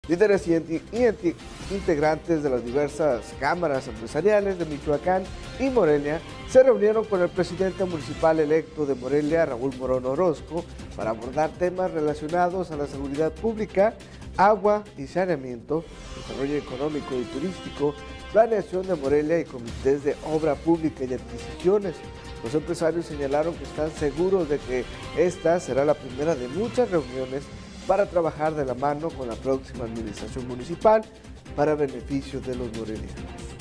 Líderes y integrantes de las diversas cámaras empresariales de Michoacán y Morelia se reunieron con el presidente municipal electo de Morelia, Raúl Morón Orozco, para abordar temas relacionados a la seguridad pública, agua y saneamiento, desarrollo económico y turístico, planeación de Morelia y comités de obra pública y adquisiciones. Los empresarios señalaron que están seguros de que esta será la primera de muchas reuniones para trabajar de la mano con la próxima administración municipal para beneficio de los morelianos.